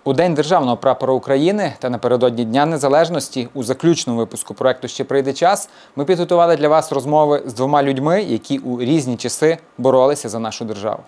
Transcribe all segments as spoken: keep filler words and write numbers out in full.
У День Державного прапора України та напередодні Дня Незалежності у заключному випуску проєкту «Ще прийде час» ми підготували для вас розмови з двома людьми, які у різні часи боролися за нашу державу.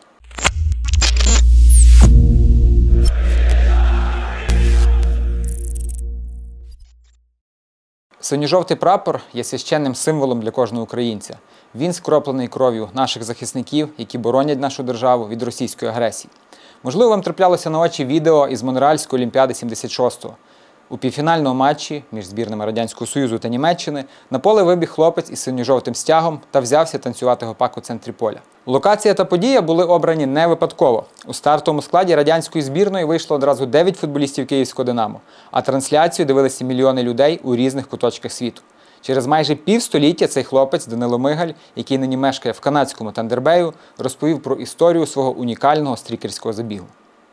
Синьо-жовтий прапор є священним символом для кожного українця. Він скроплений кров'ю наших захисників, які боронять нашу державу від російської агресії. Можливо, вам траплялося на очі відео із Монреальської Олімпіади сімдесят шостого. У півфінальному матчі між збірними Радянського Союзу та Німеччини на поле вибіг хлопець із синьо-жовтим стягом та взявся танцювати гопак у центрі поля. Локація та подія були обрані не випадково. У стартовому складі радянської збірної вийшло одразу дев'ять футболістів київського «Динамо», а трансляцію дивилися мільйони людей у різних куточках світу. Через майже півстоліття цей хлопець Данило Мигаль, який нині мешкає в канадському Тандер-Бею, розповів про історію свого унікального стрікерського забігу.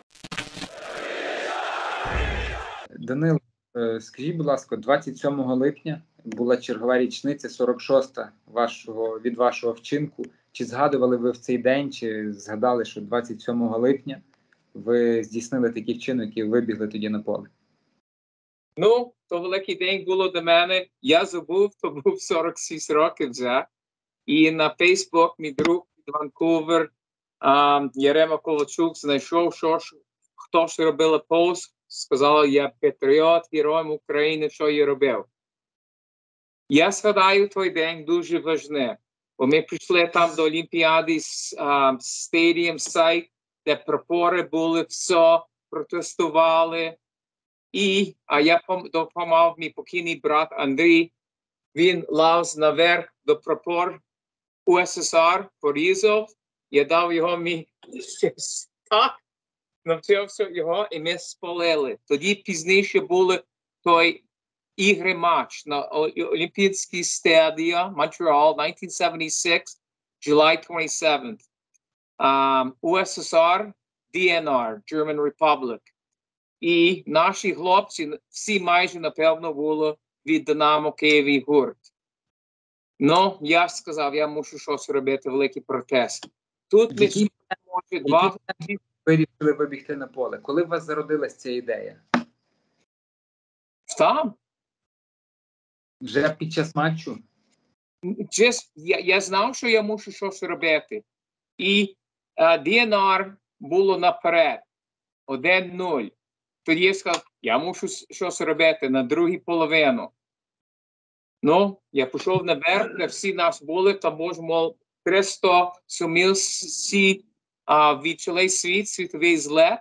Данило, скажіть, будь ласка, двадцять сьомого липня була чергова річниця, сорок шоста вашого, від вашого вчинку. Чи згадували ви в цей день, чи згадали, що двадцять сьомого липня ви здійснили такий вчинок і вибігли тоді на поле? Ну, то великий день було до мене. Я забув, то був сорок шість років вже. І на Фейсбук мій друг від Ванкувер, um, Ярема Ковальчук, знайшов, що ж, хто ж робив пост. Сказала, я патріот, героєм України, що я робив. Я згадаю той день дуже важливо. Бо ми прийшли там до Олімпіади, um, стадіум, сайт, де прапори були, все, протестували. І, а я допомагав мій покійний брат Андрій, він лаз наверх до прапор У С С Р, порізав, я дав його мій так, навчився його і ми спалили. Тоді пізніше були той ігри матч на Олімпійській стадіо, Монреаль, nineteen seventy-six, July twenty-seventh. Um, У С С Р, Д Н Р, German Republic. І наші хлопці, всі майже, напевно, були від Динамо Києві гурт. Ну, я сказав, я мушу щось робити, великий протест. Тут ми Які, може два... Які вирішили вибігти на поле? Коли у вас зародилась ця ідея? Там. Вже під час матчу? Just, я, я знав, що я мушу щось робити. І uh, Д Н Р було наперед. один нуль. Тоді я сказав, я мушу щось робити на другій половину. Ну, я пішов наверх, де всі нас були, там можемо триста сумісці відчули світ, світовий злет.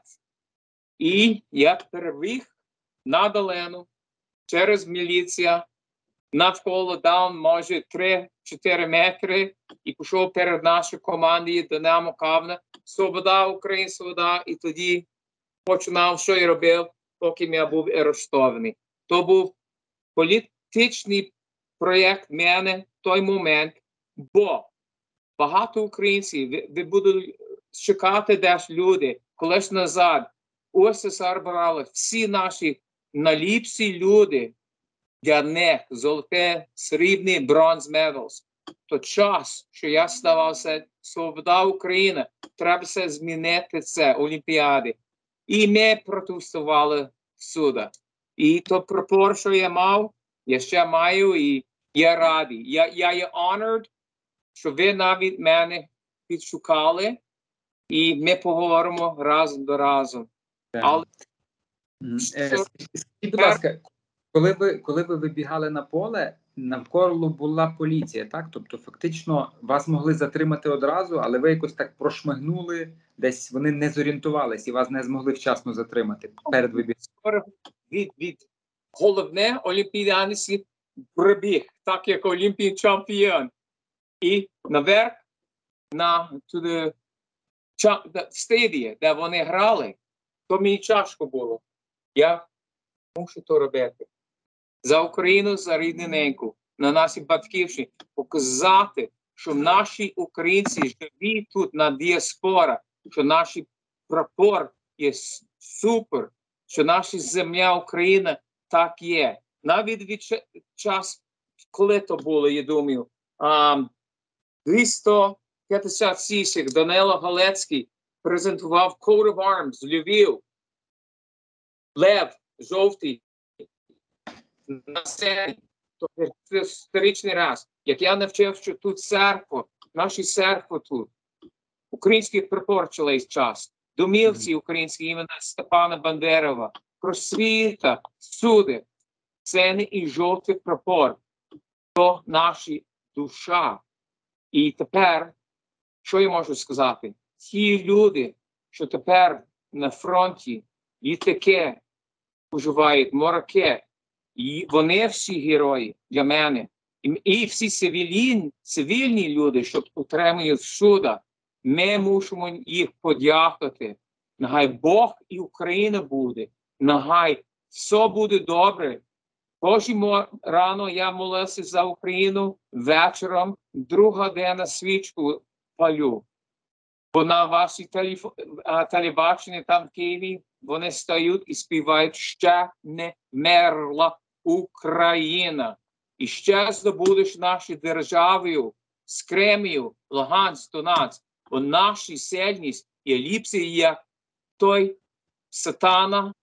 І я перебіг на долину, через міліцію, навколо дав, може, три-чотири метри, і пішов перед нашою командою Динамо Кавна, Свобода, Україна, Свобода, і тоді починав, що я робив, поки я був арештований. То був політичний проєкт мене в той момент, бо багато українців, ви, ви будуть чекати десь люди, колись назад У С С Р брали всі наші найліпші люди, для них золоте, срібні, бронз медалс. То час, що я ставався Свобода України, треба все змінити це, Олімпіади. І ми протестували всюди. І то прапор, що я мав, я ще маю, і я радий. Я, я є honored, що ви навіть мене підшукали, і ми поговоримо разом до разом. Але... Скажіть, будь ласка, коли ви, коли ви вибігали на поле, навколо була поліція, так? Тобто, фактично, вас могли затримати одразу, але ви якось так прошмигнули, десь вони не зорієнтувались і вас не змогли вчасно затримати перед вибігом. Від, від головне олімпіади прибіг, так як олімпійський чемпіон. І наверх, на туди, стадіо, де вони грали, то мені тяжко було. Я мушу то робити. За Україну, за рідненьку, на нашій батьківщині, показати, що наші українці живі тут на діаспора, що наш прапор є супер, що наша земля Україна так є. Навіть від час, коли то було, я думаю, двісті п'ятдесят сісік Данило Галецький презентував Coat of Arms Львів. лев жовтий на сцені. Тобто це історичний раз. Як я навчив, що тут церква, наші церкви тут, українських прапор чолий час, домівці українські імена Степана Бандерова, просвіта, суди, сцени і жовтий прапор. То наші душа. І тепер, що я можу сказати? Ті люди, що тепер на фронті, літаки уживають, моряки, і вони всі герої для мене. І, і всі цивільні, цивільні люди, що утримують суда, ми мусимо їх подякувати. Нехай Бог і Україна буде. Нехай все буде добре. Кожен рано я молився за Україну, вечором, друга день свічку палю. Бо на вашій телебаченні там в Києві вони стають і співають «Ще не вмерла Україна». І ще здобудеш нашу державу з Кремлю, Луганськ, Донецьк. Бо наша сильність є ліпша, як той сатана.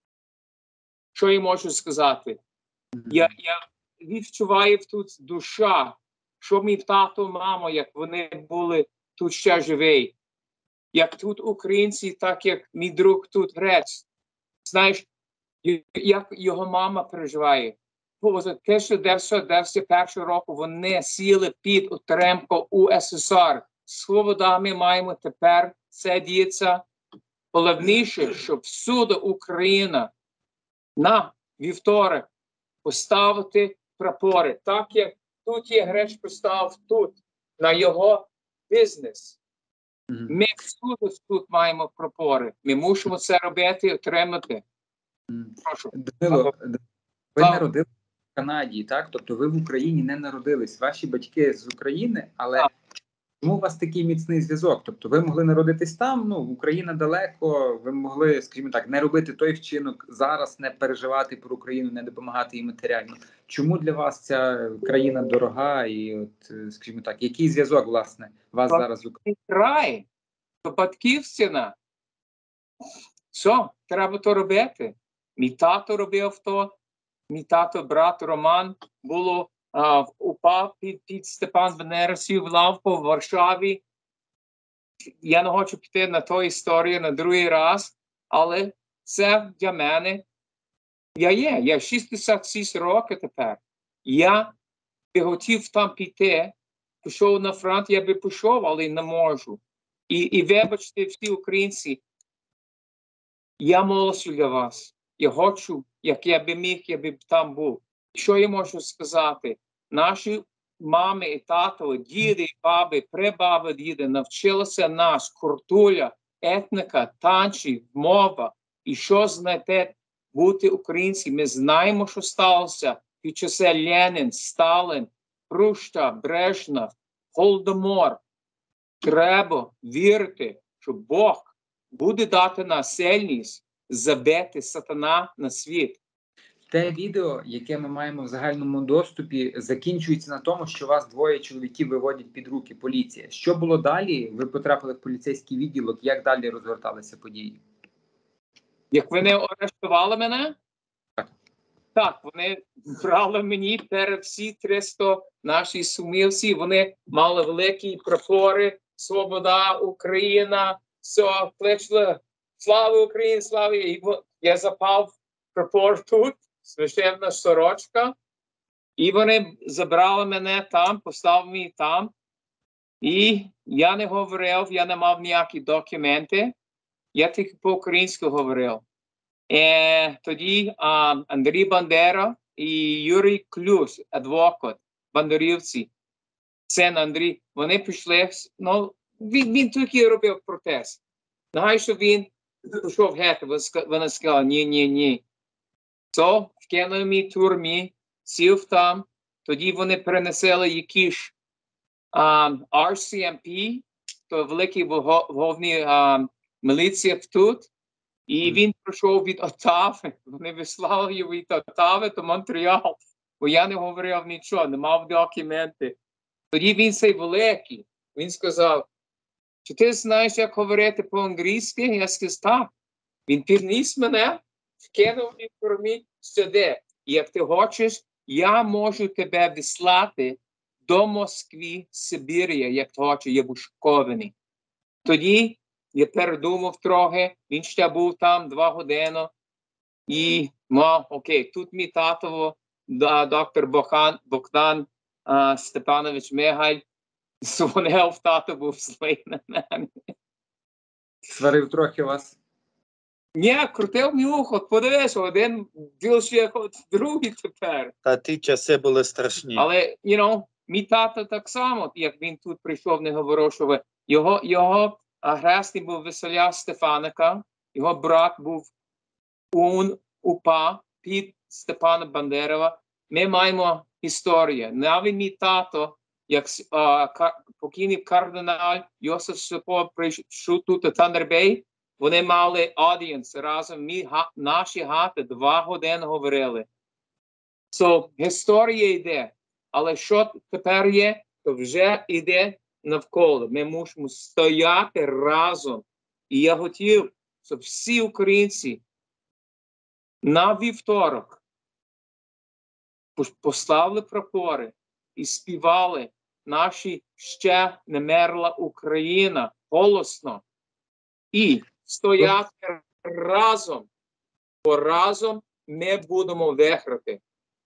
Що я можу сказати? Я, я відчуваю тут душа, що мій тато, мама, як вони були тут ще живі. Як тут українці, так як мій друг тут грець. Знаєш, як його мама переживає. тисяча дев'ятсот дев'яносто першого року вони сіли під утримку У С С Р. Свобода ми маємо тепер, це діється. Головніше, щоб всюди Україна на вівторок поставити прапори. Так як тут є Греч поставив тут, на його бізнес. Mm-hmm. Ми всюди тут маємо прапори. Ми мусимо це робити і отримати. Mm-hmm. Прошу. Данило, ви так. народилися в Канаді, так? Тобто ви в Україні не народились. Ваші батьки з України, але так. Чому у вас такий міцний зв'язок? Тобто ви могли народитись там, ну, Україна далеко, ви могли, скажімо так, не робити той вчинок, зараз не переживати про Україну, не допомагати їй матеріально. Чому для вас ця країна дорога і, от, скажімо так, який зв'язок, власне, вас Бат... зараз в Україні? Край, батьківщина. Що, треба то робити. Мій тато робив то, мій тато, брат Роман, було Uh, упав під, під Степан Бандера, сів в лавку в Варшаві. Я не хочу піти на ту історію на другий раз, але це для мене. Я є, я шістдесят шість років тепер. Я би хотів там піти, пішов на фронт, я би пішов, але не можу. І, і вибачте всі українці, я молюся для вас. Я хочу, як я би міг, я би там був. Що я можу сказати? Наші мами і тато, діди, баби, прабаби, діди навчилися нас, культура, етника, танці, мова. І що знаєте бути українцем? Ми знаємо, що сталося під часи Ленін, Сталін, Пруща, Брежнев, Голодомор. Треба вірити, що Бог буде дати нас сильність забити сатана на світ. Те відео, яке ми маємо в загальному доступі, закінчується на тому, що вас двоє чоловіків виводять під руки поліція. Що було далі? Ви потрапили в поліцейський відділок. Як далі розгорталися події? Як вони арештували мене? Так. Так, вони брали мені перед всі триста наші сумівці. Вони мали великі прапори. Свобода, Україна, все, кличли. Слава Україні, слава! І я запав прапор тут. Священна сорочка, і вони забрали мене там, поставили мене там, і я не говорив, я не мав ніякі документи, я тільки по-українськи говорив. І тоді а, Андрій Бандера і Юрій Клюс, адвокат, бандерівці, син Андрій, вони пішли, ну, він, він тільки робив протест. Нехай, що він пішов геть, вони сказали, ні-ні-ні. So, вкинули мій турмі, сів там, тоді вони перенесли якісь um, Ар Сі Ем Пі, то великий вогневий um, міліція тут, і він прийшов від Оттави, вони вислали його від Оттави до Монреалу, бо я не говорив нічого, не мав документи. Тоді він цей великий, він сказав, чи ти знаєш, як говорити по-англійськи? Я сказав, так. Він підніс мене, вкинув інформацію сюди. Як ти хочеш, я можу тебе вислати до Москви, Сибір'я, як ти хочеш, я був шокований. Тоді я передумав трохи, він ще був там два години, і мав, окей, тут мій татово, доктор Богдан, Богдан а, Степанович Мигаль, дзвонив, тато був злий на мене. Сварив трохи вас? Ні, крутив мені ухо, подивись, один більше як другий тепер. Та ті часи були страшні. Але, you know, мій тато так само, як він тут прийшов, не говорив, що ви. Його, його агресний був Василя Стефаника, його брат був УН, УПА, під Степана Бандерова. Ми маємо історію. Навіть мій тато, як а, кар, покійний кардинал Йосиф Сипо прийшов тут у Тандербей, вони мали аудієнс разом, ми, га, наші гати два години говорили. So, історія йде, але що тепер є, то вже йде навколо. Ми мусимо стояти разом. І я хотів, щоб всі українці на вівторок поставили прапори і співали наші «Ще не мерла Україна» голосно. І стояти разом, бо разом ми будемо виграти.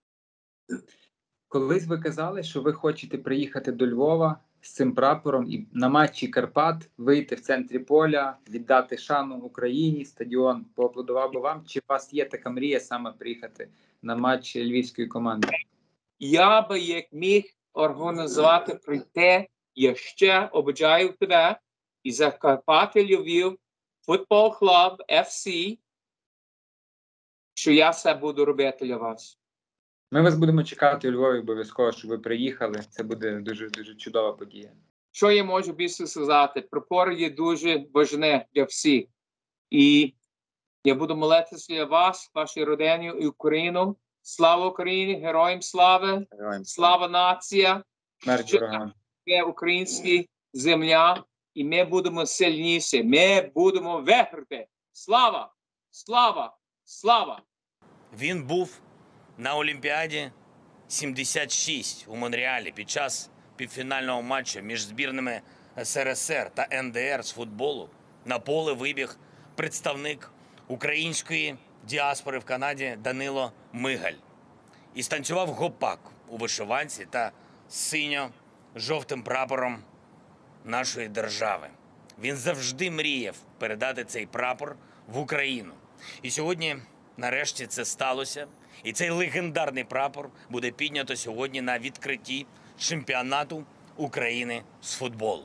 Колись ви казали, що ви хочете приїхати до Львова з цим прапором і на матчі Карпат вийти в центрі поля, віддати шану Україні, стадіон поаплодував би вам. Чи у вас є така мрія саме приїхати на матч львівської команди? Я би як міг організувати прийти, я ще обіцяю тебе і Закарпаття Львів футбол клуб еф сі, що я все буду робити для вас. Ми вас будемо чекати у Львові обов'язково, щоб ви приїхали. Це буде дуже-дуже чудова подія. Що я можу більше сказати? Прапор є дуже важливий для всіх. І я буду молитися для вас, вашій родині і Україну. Слава Україні, героям слави, Героям слава нація, Смерть ворогам. це українська земля, і ми будемо сильніші, ми будемо виграти. Слава, слава, слава! Він був на Олімпіаді сімдесят шість у Монреалі під час півфінального матчу між збірними ес ер ес ер та ен де ер з футболу. На поле вибіг представник української діаспори в Канаді Данило Мигаль і станцював гопак у вишиванці та синьо-жовтим прапором нашої держави. Він завжди мріяв передати цей прапор в Україну. І сьогодні, нарешті, це сталося. І цей легендарний прапор буде піднято сьогодні на відкритті чемпіонату України з футболу.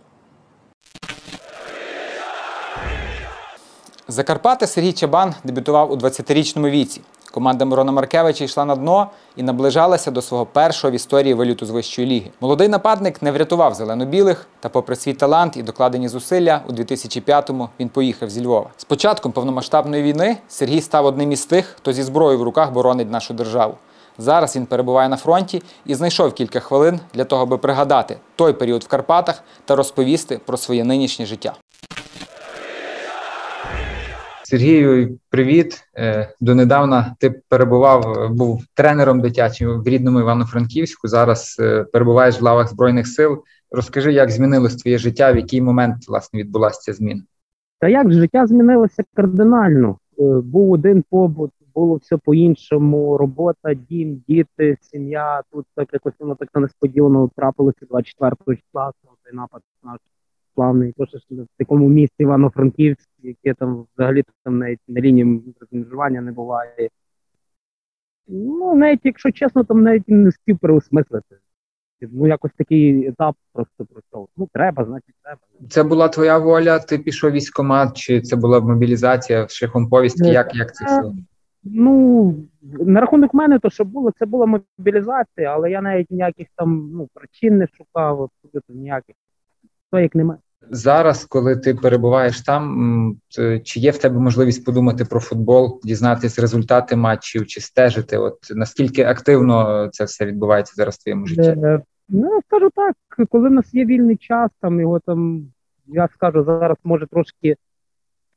За Карпати Сергій Чабан дебютував у двадцятирічному віці. Команда Мирона Маркевича йшла на дно і наближалася до свого першого в історії виліту з вищої ліги. Молодий нападник не врятував зелено-білих, та попри свій талант і докладені зусилля, у дві тисячі п'ятому він поїхав зі Львова. З початком повномасштабної війни Сергій став одним із тих, хто зі зброєю в руках боронить нашу державу. Зараз він перебуває на фронті і знайшов кілька хвилин для того, аби пригадати той період в Карпатах та розповісти про своє нинішнє життя. Сергію, привіт. Донедавна ти перебував, був тренером дитячим в рідному Івано-Франківську, зараз перебуваєш в лавах Збройних сил. Розкажи, як змінилось твоє життя, в який момент, власне, відбулася ця зміна? Та як, життя змінилося кардинально. Був один побут, було все по-іншому, робота, дім, діти, сім'я. Тут так якось воно так несподівано трапилося двадцять четвертого числа, цей напад наш славний, то що в такому місті Івано-Франківськ, яке там взагалі там навіть на лінії розмежування не буває. Ну, навіть, якщо чесно, там навіть не встиг переосмислити. Ну, якось такий етап просто пройшов. Ну, треба, значить, треба. Це була твоя воля, ти пішов в військкомат, чи це була мобілізація шляхом повістки? Як, як це все? Ну, на рахунок мене, то що було, це була мобілізація, але я навіть ніяких там ну, причин не шукав, абсолютно ніяких. То як немає. Зараз, коли ти перебуваєш там, чи є в тебе можливість подумати про футбол, дізнатися результати матчів, чи стежити? От наскільки активно це все відбувається зараз в твоєму житті? Е, ну, скажу так, коли в нас є вільний час, там його там, я скажу, зараз може трошки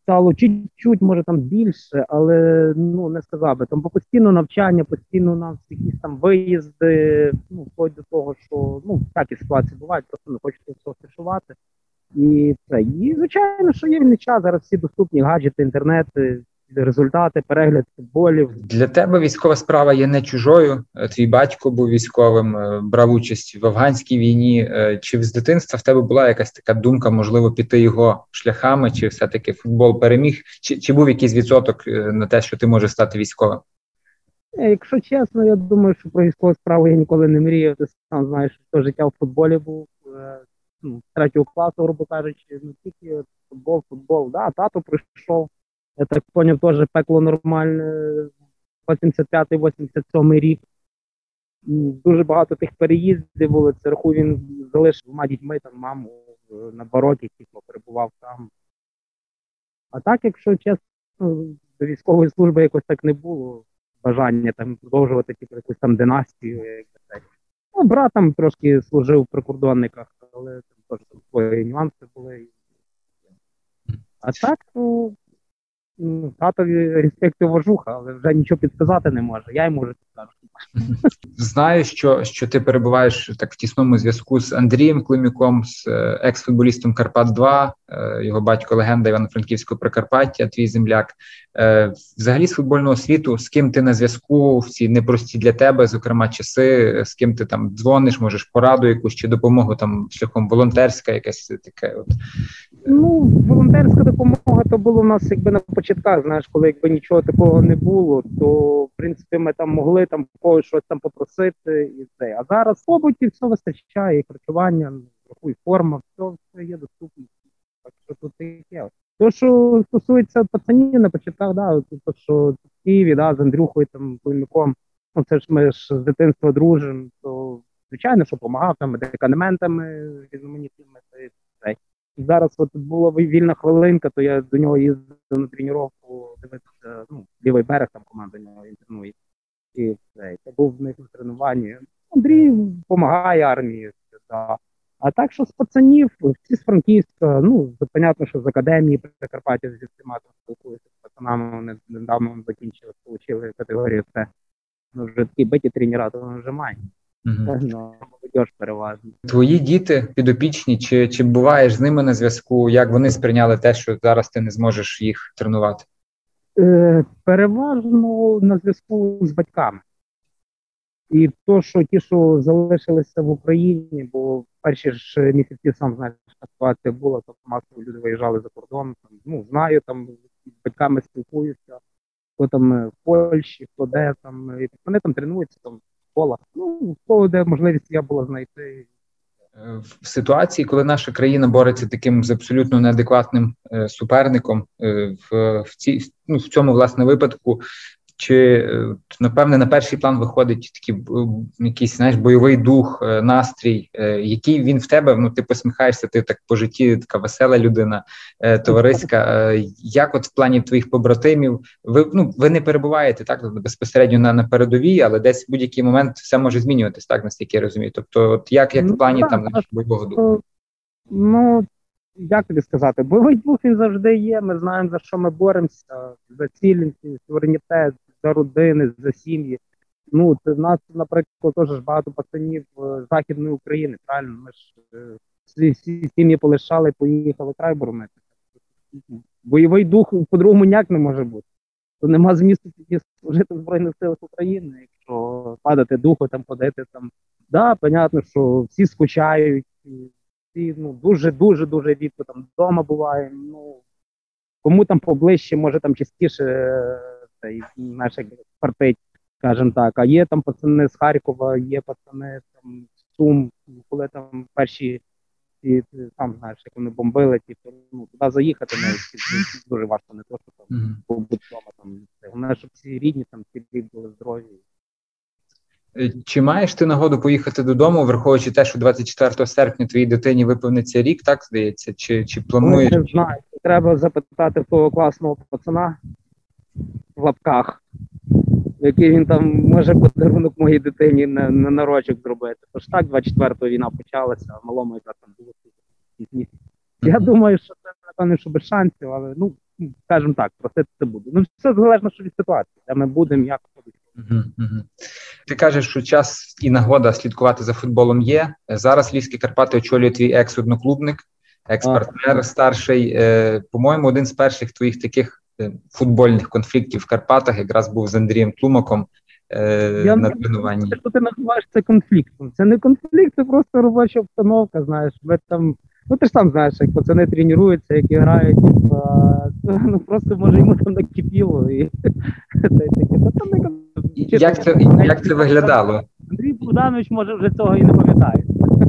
стало чуть-чуть, може там більше, але ну не сказав би. Там постійно навчання, постійно у нас якісь там виїзди, ну, вплоть до того, що ну, такі ситуації бувають, просто не хочеться все афішувати. І це. І, звичайно, що є вільний час, зараз всі доступні гаджети, інтернет, результати, перегляд футболів. Для тебе військова справа є не чужою. Твій батько був військовим, брав участь в афганській війні. Чи з дитинства в тебе була якась така думка, можливо, піти його шляхами, чи все-таки футбол переміг? Чи, чи був якийсь відсоток на те, що ти можеш стати військовим? Якщо чесно, я думаю, що про військову справу я ніколи не мріяв. Ти сам знаєш, що все життя в футболі був. Ну, з третього класу, грубо кажучи, ну тільки футбол, футбол. Да, тато прийшов. Я так поняв, теж пекло нормальне, вісімдесят п'ятий вісімдесят сьомий рік. Дуже багато тих переїздів було. Це рахуй, він залишив двома дітьми, там, маму на два роки, тільки перебував там. А так, якщо чесно, до військової служби якось так не було бажання там продовжувати типу, якусь там династію. Як так. Ну, брат там трошки служив в прикордонниках, але там теж свої нюанси були. А так, ну, татові респект і вожуха, але вже нічого підказати не може. Я йому вже підкажу. Знаю, що, що ти перебуваєш так в тісному зв'язку з Андрієм Климюком, з екс-футболістом Карпат два, його батько легенда Івано-Франківського Прикарпаття, твій земляк. Взагалі з футбольного світу, з ким ти на зв'язку в ці непрості для тебе, зокрема, часи, з ким ти там дзвониш, можеш пораду якусь чи допомогу там шляхом волонтерська, якась таке от. Ну, волонтерська допомога то було в нас якби на початках, знаєш, коли якби нічого такого не було, то в принципі ми там могли там когось щось там попросити і це. А зараз в побуті все вистачає, і харчування, і форма, все, все є доступно. Так що тут таке. То, що стосується пацанів на початках, да, то, що в Києві, да, з Андрюхою там Климюком, ну це ж ми ж з дитинства дружимо, то звичайно, що допомагав там медикаментами різноманітними. Зараз от була вільна хвилинка, то я до нього їздив на тренування, дивитися, ну, лівий берег, там команда нього інтернує. І це, це був в них на тренуванні. Андрій допомагає армії. Да. А так, що з пацанів, всі з Франківська, ну, понятно, що з академії Прикарпаття зі всіма там спілкуються з пацанами, вони недавно закінчили, отримали категорію С. Ну, вже такі биті тренера, то вони вже мають. Угу. Ну, молодіж переважно. Твої діти підопічні, чи, чи буваєш з ними на зв'язку? Як вони сприйняли те, що зараз ти не зможеш їх тренувати? Е, переважно на зв'язку з батьками. І то, що ті, що залишилися в Україні, бо в перші ж місяці, сам знаєш, ситуація була, то масово люди виїжджали за кордон. Там, ну, знаю, там з батьками спілкуюся, хто там в Польщі, хто де там. І вони там тренуються там. Кола. Ну, коло, де можливість я була знайти. В ситуації, коли наша країна бореться таким з абсолютно неадекватним е, суперником, е, в, в, ці, ну, в цьому, власне, випадку, чи, е, напевне, на перший план виходить такий якийсь, знаєш, бойовий дух, е, настрій, е, який він в тебе, ну, ти посміхаєшся, ти так по житті така весела людина, е, товариська. Е, як от в плані твоїх побратимів, ви, ну, ви не перебуваєте так безпосередньо на, на передовій, але десь в будь-який момент все може змінюватись, так, наскільки я розумію. Тобто, от як, як в плані ну, там так, бойового духу? Ну, як тобі сказати, бойовий дух він завжди є, ми знаємо, за що ми боремося, за цілісність, суверенітет, за родини, за сім'ї. Ну, це в нас, наприклад, теж багато пацанів з Західної України, правильно? Ми ж всі, всі сім'ї полишали, поїхали край боронити. Бойовий дух по-другому ніяк не може бути. То нема змісту тоді служити в Збройних силах України, якщо падати духу, там, ходити там. Да, понятно, що всі скучають, всі, ну, дуже-дуже-дуже рідко там вдома буває. Ну, кому там поближче, може там частіше знаєш, як партить, скажімо так. А є там пацани з Харкова, є пацани там з Сум, коли там перші, і сам знаєш, як вони бомбили, типу, ну, туди заїхати навіть дуже важко, не то, що там mm-hmm. побути вдома. Там, головне, щоб всі рідні, там, всі рідні були здорові. Чи маєш ти нагоду поїхати додому, враховуючи те, що двадцять четвертого серпня твоїй дитині виповниться рік, так, здається? Чи, чи плануєш? Ну, не знаю, треба запитати в того класного пацана в лапках, який він там може подарунок моїй дитині на, на нарочок зробити. Тож так, двадцять четвертого війна почалася, а малому якраз там було. Я думаю, що це, напевно, що без шансів, але, ну, скажімо так, просити це буду. Ну, все залежно що від ситуації, де ми будемо, як ходить. Угу, угу. Ти кажеш, що час і нагода слідкувати за футболом є. Зараз Львівські Карпати очолює твій екс-одноклубник, екс-партнер старший. Е, по-моєму, один з перших твоїх таких е, футбольних конфліктів в Карпатах якраз був з Андрієм Тлумаком е, Я на не тренуванні. знаю, що ти називаєш це конфліктом. Це не конфлікт, це просто робоча обстановка, знаєш. Ми там, ну ти ж сам знаєш, як пацани тренуються, які грають, типу, ну просто може йому там накипіло і та й таке. Та там не конфлікт. Як це, як це виглядало? Андрій Богданович може вже цього і не пам'ятає.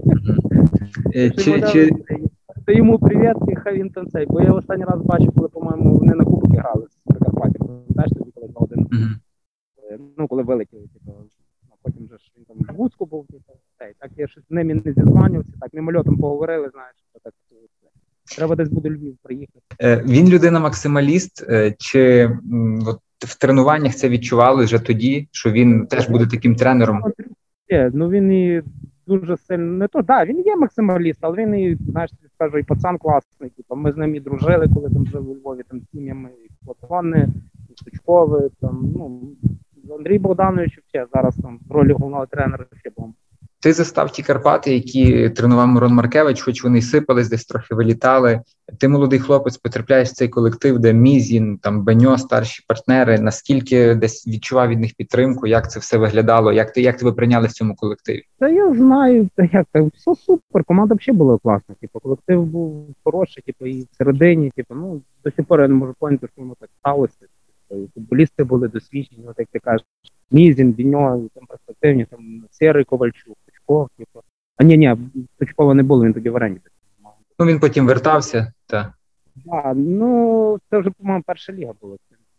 Е, Чи, чи, Це йому привіт, і хай він там цей. Бо я останній раз бачив, коли, по-моєму, вони на кубки грали з Прикарпаття. Знаєш, тоді, коли два один. Мгм. Ну, коли вилетіли, типу, а потім же ж він там в Луцьку був, типу, цей. Так я щось з ними не зізванювався, так мимольотом поговорили, знаєш, що так. Треба десь буде Львів приїхати. Е, Він людина-максималіст, е, чи м, от в тренуваннях це відчували вже тоді, що він теж буде таким тренером? Є, ну він і дуже сильно, не то, да, він є максималіст, але він і, знаєш, скажу, і пацан класний, типу, ми з ним і дружили, коли там жили у Львові, там з сім'ями, і Платони, і Сучкови, там, ну, Андрій Богданович, ще зараз там в ролі головного тренера ще бомба. Ти застав ті Карпати, які тренував Мирон Маркевич, хоч вони й сипались, десь трохи вилітали. Ти молодий хлопець, потрапляєш в цей колектив, де Мізін, там Беньо, старші партнери. Наскільки десь відчував від них підтримку, як це все виглядало, як ти як тебе прийняли в цьому колективі? Та я знаю, та як так, все супер, команда взагалі була класна, типу, колектив був хороший, типу, і всередині, типу, ну, до сих пор я не можу поняти, що воно так сталося. Типу, і футболісти були досвідчені, от як ти кажеш, Мізін, Біньо, там перспективні, там Серий Ковальчук, Сучков, типу. А ні, ні, Сучкова не було, він тоді в оренді. Ну, він потім вертався, так. А, ну, це вже, по-моєму, перша ліга була.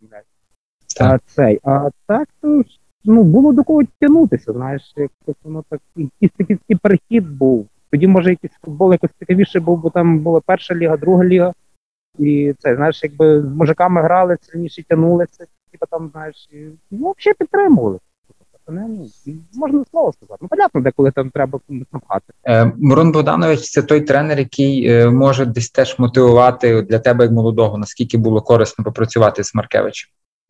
Так. А цей, а так, то ж, ну, було до кого тягнутися, знаєш, якось воно так, якийсь такий, такий перехід був. Тоді, може, якийсь футбол якось цікавіше був, бо там була перша ліга, друга ліга. І це, знаєш, якби з мужиками грали, сильніше тягнулися, типу там, знаєш, і, ну, взагалі підтримували. Не, ну, можна слово сказати. Ну, понятно, деколи там треба напхати. Е, Мирон Богданович – це той тренер, який е, може десь теж мотивувати для тебе як молодого, наскільки було корисно попрацювати з Маркевичем?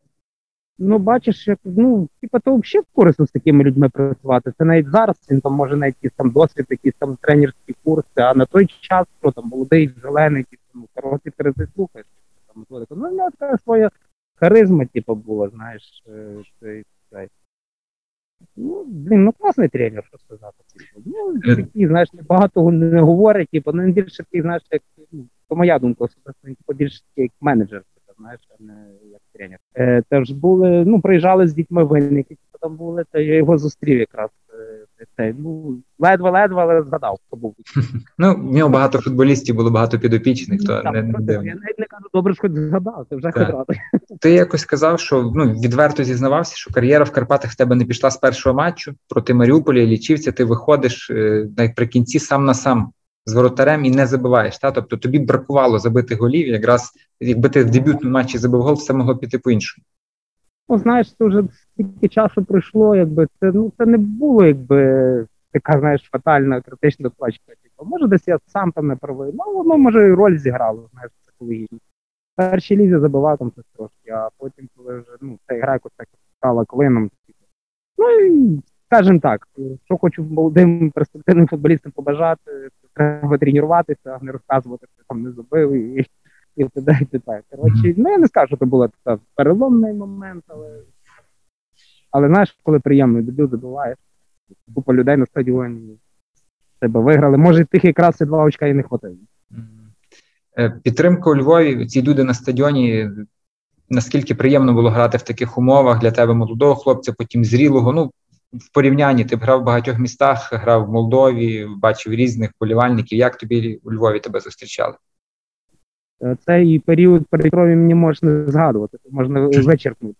Ну, бачиш, як, ну, типу, то взагалі корисно з такими людьми працювати. Це навіть зараз, він там може навіть якийсь там досвід, якісь там тренерські курси, а на той час, що там молодий, зелений, ну, короткі ти слухаєш. Там, ну, в нього така своя харизма, типу, була, знаєш, цей, цей. Ну, блін, ну класний тренер, що сказати. Ну, такий, знаєш, багато не говорить, типу, ну, він більше такий, знаєш, як, ну, то моя думка, він типу, більше як менеджер, знаєш, а не як тренер. Е, теж були, ну, приїжджали з дітьми винники, типу, там були, то я його зустрів якраз. Е, ну, ледве-ледве, але згадав, хто був. Ну, в нього багато футболістів, було багато підопічних, то Там, не, не просто, дивно. я навіть не кажу, добре, що хоч згадав, це вже хоч радий. Ти якось сказав, що, ну, відверто зізнавався, що кар'єра в Карпатах в тебе не пішла з першого матчу проти Маріуполя і Лічівця, ти виходиш е, наприкінці сам на сам з воротарем і не забиваєш. Та? Тобто тобі бракувало забити голів, якраз якби ти в дебютному матчі забив гол, все могло піти по-іншому. Ну, знаєш, це вже стільки часу пройшло, якби це, ну, це не було, якби така, знаєш, фатальна, критична точка. Типу, може, десь я сам там не правий, ну, воно, може, і роль зіграло, знаєш, психологічно. В першій лізі забивав там щось трошки, а потім, коли вже, ну, ця гра якось так стала клином. Типу. Ну, і, скажімо так, що хочу молодим перспективним футболістам побажати, треба тренуватися, а не розказувати, що там не забив, і і т.д. і т.п. Коротше, ну, я не скажу, що це був переломний момент, але, але знаєш, коли приємний дебют забуваєш, купа людей на стадіоні тебе виграли, може тих якраз і два очка і не хватило. Підтримка у Львові, ці люди на стадіоні, наскільки приємно було грати в таких умовах для тебе молодого хлопця, потім зрілого, ну, в порівнянні, ти б грав в багатьох містах, грав в Молдові, бачив різних болівальників, як тобі у Львові тебе зустрічали? Цей період при крові мені можна згадувати, можна вичерпнути.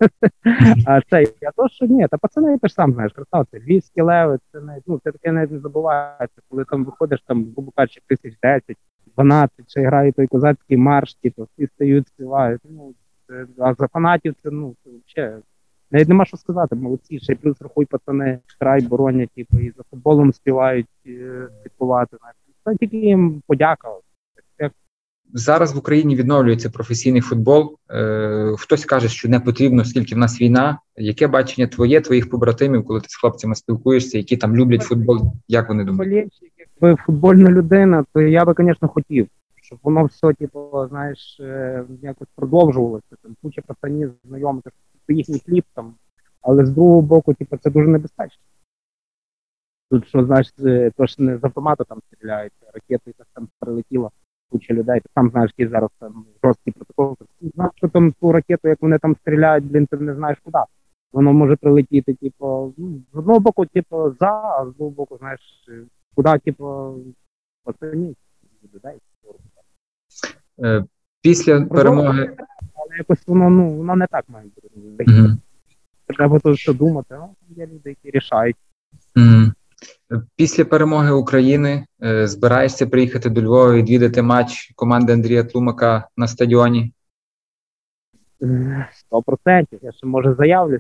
А цей, а то, що ні, та пацани, ти ж сам знаєш, красавці, Львівські леви, це навіть, ну, це таке навіть не забувається, коли там виходиш, там, грубо кажучи, тисяч десять, дванадцять, ще грає той козацький марш, типу, всі стають, співають, ну, це, а за фанатів це, ну, це взагалі, навіть нема що сказати, молодці, ще й плюс рахуй пацани, край боронять, типу, і за футболом співають, співати, це тільки їм подяка. зараз в Україні відновлюється професійний футбол. Е, хтось каже, що не потрібно, оскільки в нас війна. Яке бачення твоє, твоїх побратимів, коли ти з хлопцями спілкуєшся, які там люблять футбол? Як вони думають? Болельщик, якби футбольна людина, то я би, звісно, хотів, щоб воно все, типу, знаєш, е, якось продовжувалося. Там куча пацанів знайомих, що їхній хліб там, але з другого боку, типу, це дуже небезпечно. Тут, що, знаєш, е, то ж не з автомата там стріляють, ракети так там прилетіло, куча людей, ти сам знаєш, які зараз там жорсткий протокол. Знаєш, що там ту ракету, як вони там стріляють, блін, ти не знаєш куди. Воно може прилетіти, типу, ну, з одного боку, типу, за, а з другого боку, знаєш, куди, типу, пацанів, людей. Е, після перемоги... Але якось воно, ну, воно не так має бути. Угу. Треба тут що думати, ну, є люди, які рішають. Угу. Після перемоги України е, збираєшся приїхати до Львова і відвідати матч команди Андрія Тлумака на стадіоні? Сто процентів. Я ще, може, заявлюсь.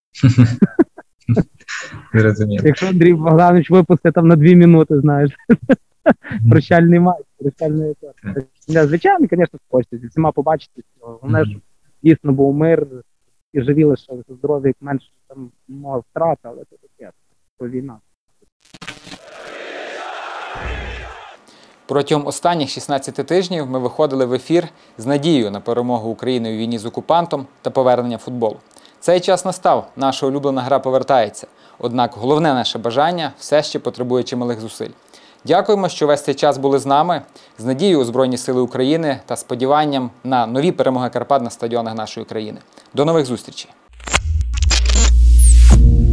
Зрозуміло. Якщо Андрій Богданович випустить там на дві минути, знаєш. Прощальний матч, прощальний етап. Звичайно, звісно, хочеться зі всіма побачити. Головне, щоб дійсно був мир, і живі лише здоров'я, як менше там мов втрат, але це таке, це війна. Протягом останніх шістнадцяти тижнів ми виходили в ефір з надією на перемогу України у війні з окупантом та повернення футболу. Цей час настав, наша улюблена гра повертається. Однак головне наше бажання все ще потребує чималих зусиль. Дякуємо, що весь цей час були з нами, з надією у Збройні Сили України та сподіванням на нові перемоги Карпат на стадіонах нашої країни. До нових зустрічей!